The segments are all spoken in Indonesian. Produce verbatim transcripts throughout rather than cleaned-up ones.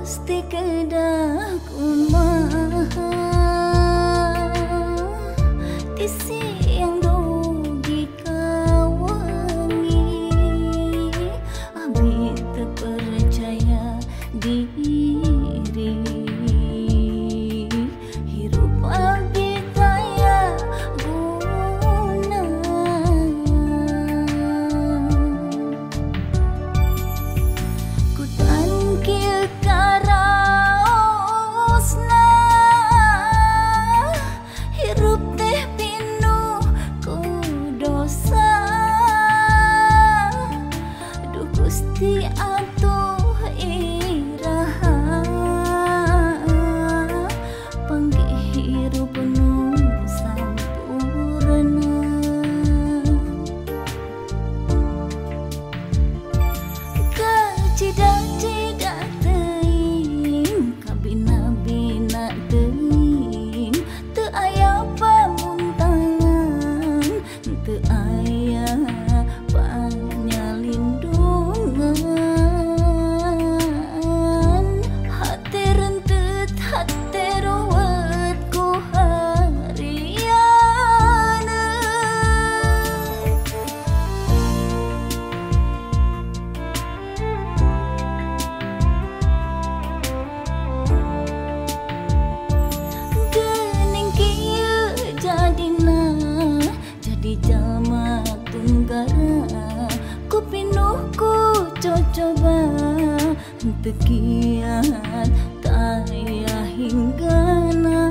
Gusti kedah kumaha tisi yang dogi kawangi abi terpercaya diri hirup abi taya guna ku tangkil karaosna hirup teh pinuh ku dosa duh Gusti atuh iraha panghirup nu sampurna kacida-cida teuing kabina-bina teuing teu aya pamuntangan teu aya panyalindungan hate rentet hate ruwet ku hariana geuning kieu jadina jadi jalma tunggara ku pinuh ku cocoba teu kiat taya hinggana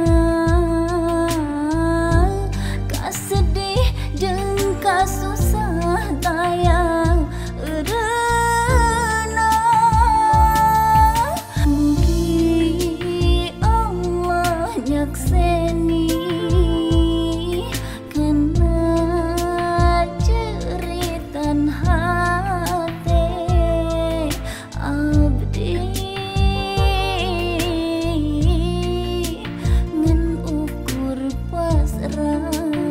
kasedih jeung kasusah taya eureuna mugi Allah nyakseni kana ceritan hate abdi ngan ukur pasrah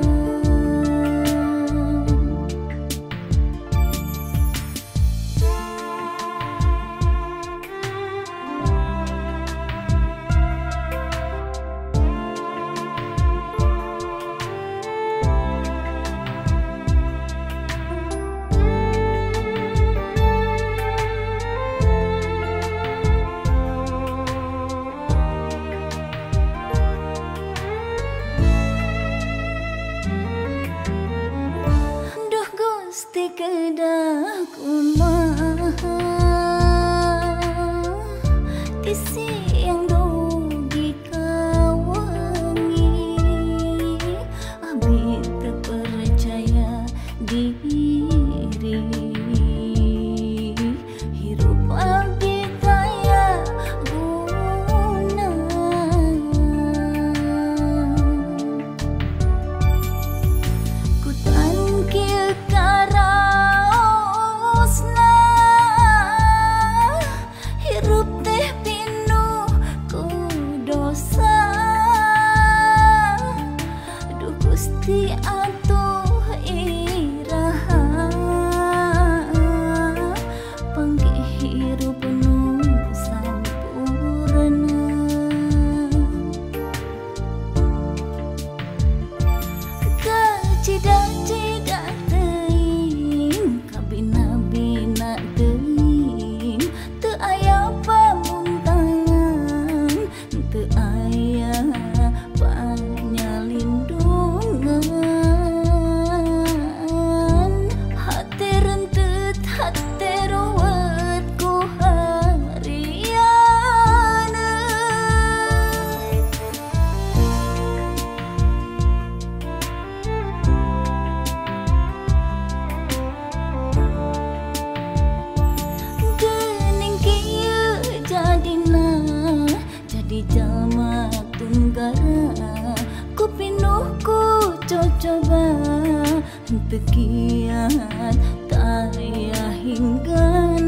duh Gusti kedah kumaha tisi yang dogi kawangi abi terpercaya diri hirup abi taya guna ku tangkil karaosna hirup teh pinuh ku dosa duh Gusti atuh iraha panghirup nu sampurna kacida-cida teuing kabina-bina teuing teu aya pamuntangan teu aya panyalindungan hate rentet hate ruwet ku hariana geuning kieu jadina jadi jalma tunggara ku pinuh ku cocoba teu kiat taya hinggana